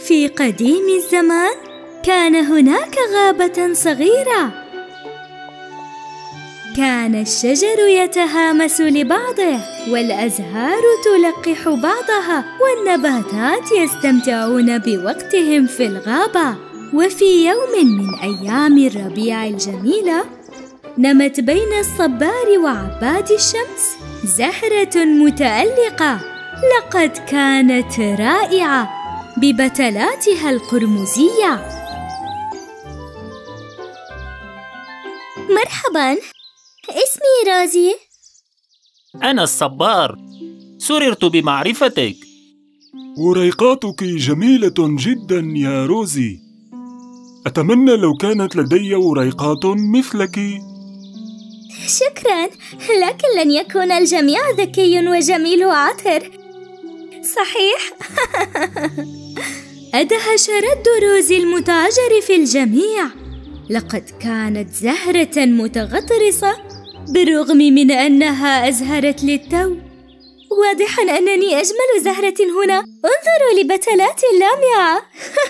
في قديم الزمان كان هناك غابة صغيرة. كان الشجر يتهامس لبعضه، والأزهار تلقح بعضها، والنباتات يستمتعون بوقتهم في الغابة. وفي يوم من أيام الربيع الجميلة نمت بين الصبار وعباد الشمس زهرة متألقة، لقد كانت رائعة ببتلاتها القرمزية. مرحباً، اسمي روزي. أنا الصبار، سررت بمعرفتك. وريقاتك جميلة جدا يا روزي. أتمنى لو كانت لدي وريقات مثلك. شكراً، لكن لن يكون الجميع ذكي وجميل وعطر، صحيح؟ أدهش رد روزي المتاجر في الجميع. لقد كانت زهرة متغطرسة بالرغم من أنها أزهرت للتو. واضحاً أنني أجمل زهرة هنا، انظروا لبتلاتي اللامعة.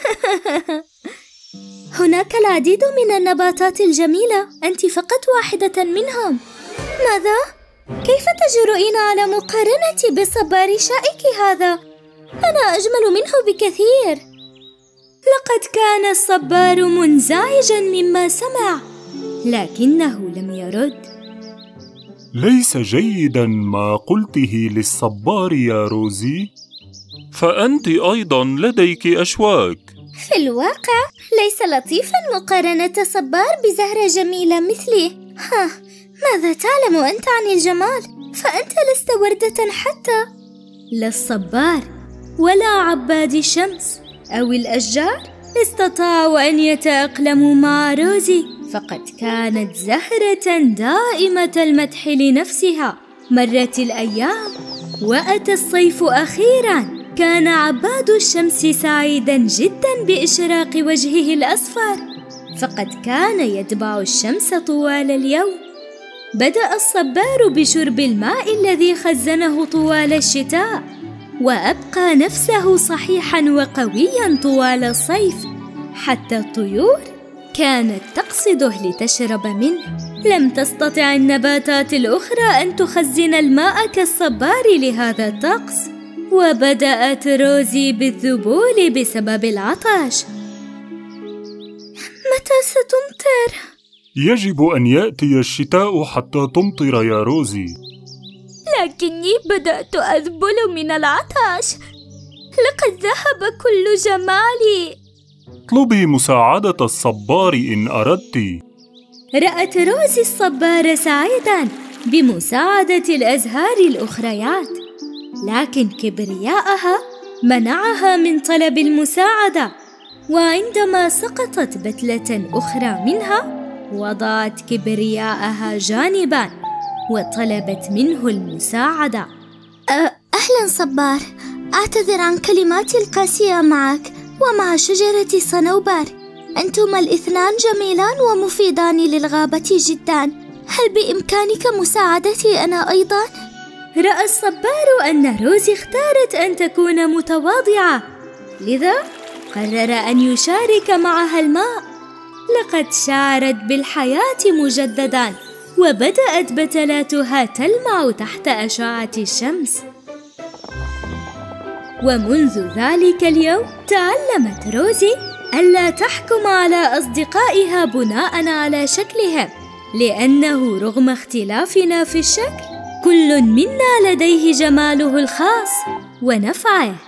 هناك العديد من النباتات الجميلة، أنت فقط واحدة منهم. ماذا؟ كيف تجرؤين على مقارنتي بالصبار شائك هذا؟ أنا أجمل منه بكثير. لقد كان الصبار منزعجاً مما سمع، لكنه لم يرد. ليس جيداً ما قلته للصبار يا روزي، فأنت أيضاً لديك أشواك. في الواقع ليس لطيفاً مقارنة الصبار بزهرة جميلة مثلي. ماذا تعلم أنت عن الجمال؟ فأنت لست وردة حتى. لا الصبار ولا عباد الشمس أو الأشجار استطاعوا أن يتأقلموا مع روزي، فقد كانت زهرة دائمة المدح لنفسها. مرت الأيام وأتى الصيف أخيراً. كان عباد الشمس سعيداً جداً بإشراق وجهه الأصفر، فقد كان يتبع الشمس طوال اليوم. بدأ الصبار بشرب الماء الذي خزنه طوال الشتاء، وأبقى نفسه صحيحاً وقوياً طوال الصيف، حتى الطيور كانت تقصده لتشرب منه. لم تستطع النباتات الأخرى أن تخزن الماء كالصبار لهذا الطقس، وبدأت روزي بالذبول بسبب العطش. متى ستمطر؟ يجب أن يأتي الشتاء حتى تمطر يا روزي. لكني بدأت أذبل من العطش، لقد ذهب كل جمالي. اطلبي مساعدة الصبار إن أردت. رأت روزي الصبار سعيداً بمساعدة الأزهار الأخريات، لكن كبرياءها منعها من طلب المساعدة. وعندما سقطت بتلة أخرى منها وضعت كبرياءها جانباً وطلبت منه المساعدة. أهلاً صبار، أعتذر عن كلماتي القاسية معك ومع شجرة الصنوبر. أنتما الاثنان جميلان ومفيدان للغابة جداً. هل بإمكانك مساعدتي أنا أيضاً؟ رأى الصبار أن روزي اختارت أن تكون متواضعة، لذا قرر أن يشارك معها الماء. لقد شعرت بالحياة مجدداً، وبدأت بتلاتها تلمع تحت أشعة الشمس. ومنذ ذلك اليوم تعلمت روزي ألا تحكم على أصدقائها بناءً على شكلهم، لأنه رغم اختلافنا في الشكل كل منا لديه جماله الخاص ونفعه.